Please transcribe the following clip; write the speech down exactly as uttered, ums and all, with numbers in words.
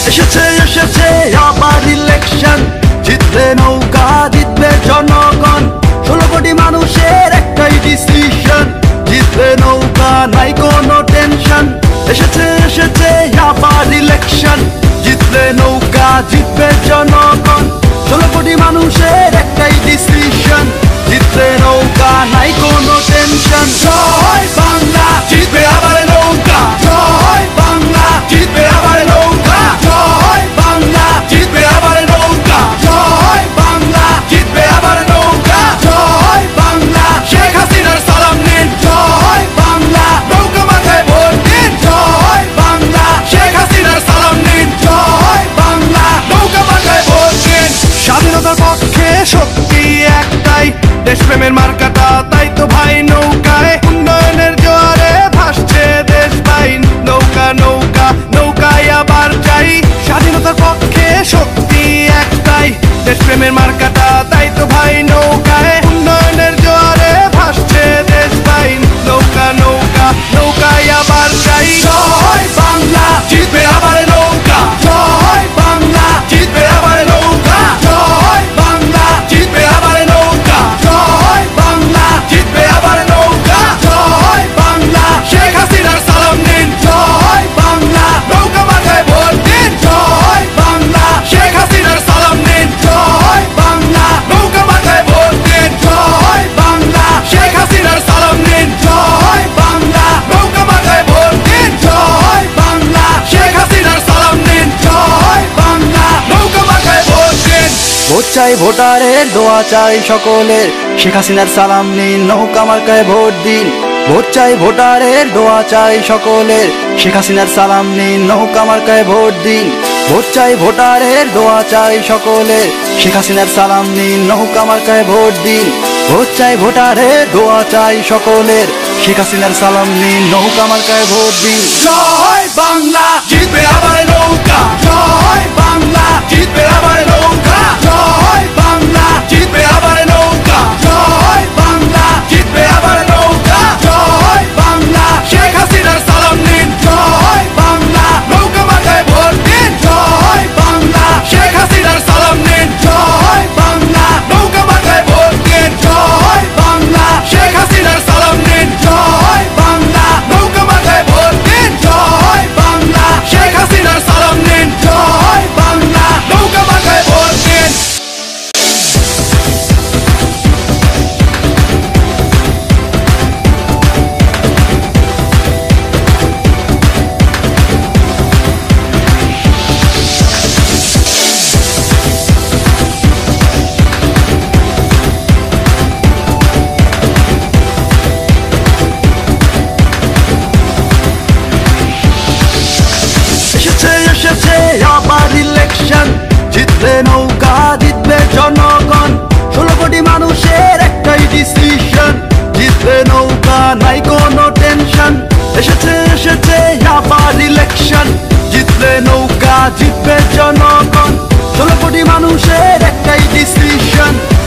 এসেছে এসেছে আবার ইলেকশন, জিতবে নৌকা জিতবে জনগণ। ষোলো কোটি মানুষের একটাই ডিসিশন, জিতবে নৌকা নাই কোনো টেনশন। এসেছে এসেছে আবার ইলেকশন, জিতবে নৌকা জিতবে জনগণ। ষোলো কোটি মানুষের একটাই ডিসিশন, জিতবে নৌকা নাই কোনো টেনশন। জয় বাংলা, জিতবে আবার নৌকা। জয় বাংলা, জিতবে আবার নৌকা। জয় বাংলা, জিতবে আবার নৌকা। জয় বাংলা, জিতবে আবার নৌকা। জয় বাংলা, শেখ হাসিনার সালাম নিন। জয় বাংলা, নৌকা মাথায় ভোট দিন। জয় বাংলা, শেখ হাসিনার সালাম নিন। জয় বাংলা, নৌকা মাথায় ভোট দিন। স্বাধীনতার পক্ষে শক্তি একটাই, দেশপ্রেমের মার্কাটা তাই তো ভাই নৌকায়। উন্নয়নের জোয়ারে ভাসছে দেশ ভাই, নৌকা নৌকা নৌকায় আবার যাই। স্বাধীনতার পক্ষে শক্তি একটাই, দেশপ্রেমের মার্কাটা তাই তো ভাই নৌকায়। উন্নয়নের জোয়ারে ভাসছে দেশ ভাই, নৌকা নৌকা নৌকায় আবার যাই। জয় বাংলা, জিতবে আবার নৌকা। জয় বাংলা, জিতবে আবার নৌকা। জয় বাংলা, জিতবে আবার নৌকা। জয় বাংলা, জিতবে আবার নৌকা। জয় বাংলা, শেখ হাসিনার সালাম নিন। জয় বাংলা, নৌকা মাথায় ভোট দিন। জয় বাংলা, শেখ হাসিনার সালাম নিন। জয় বাংলা, নৌকা মাথায় ভোট দিন। জয় বাংলা, শেখ হাসিনার সালাম নিন। জয় বাংলা, নৌকা মাথায় ভোট দিন। জয় বাংলা, শেখ হাসিনার সালাম নিন। জয় বাংলা, নৌকা মাথায় ভোট দিন। ভোট চাই ভোটারের, দোয়া চাই সকলের, শেখ হাসিনার সালাম নিন, নৌকা মার্কায় ভোট দিন। ভোট চাই ভোটারের, দোয়া চাই সকলের, শেখ হাসিনার সালাম নিন, নৌকা মার্কায় ভোট দিন। ভোট চাই ভোটারের, দোয়া চাই সকলের, শেখ হাসিনার সালাম নিন, নৌকা মার্কায় ভোট দিন। ভোট চাই ভোটারের, দোয়া চাই সকলের, শেখ হাসিনার সালাম নিন, নৌকা মার্কায় ভোট দিন। জয় বাংলা, জিতবে আবার নৌকা। জয় বাংলা, জিতবে আবার নৌকা। জয় বাংলা, জিতবে আবার নৌকা। জয় বাংলা, জিতবে আবার নৌকা। জয় বাংলা, শেখ হাসিনার সালাম নিন। জয় বাংলা, নৌকা মাথায় ভোট দিন। জয় বাংলা, শেখ হাসিনার সালাম নিন। জয় বাংলা, নৌকা মাথায় ভোট দিন। জয় বাংলা, শেখ হাসিনার সালাম নিন। জয় বাংলা, নৌকা মাথায় ভোট দিন। জয় বাংলা, শেখ হাসিনার সালাম নিন। জয় বাংলা, নৌকা মাথায় ভোট দিন। এসেছে এসেছে আবার ইলেকশন, জিতবে নৌকা জিতবে জনগণ। ষোলো কোটি মানুষের একটাই ডিসিশন, জিতবে নৌকা নাই কোনো টেনশন। এসেছে এসেছে আবার ইলেকশন, জিতবে নৌকা জিতবে জনগণ। ষোলো কোটি মানুষের একটাই ডিসিশন,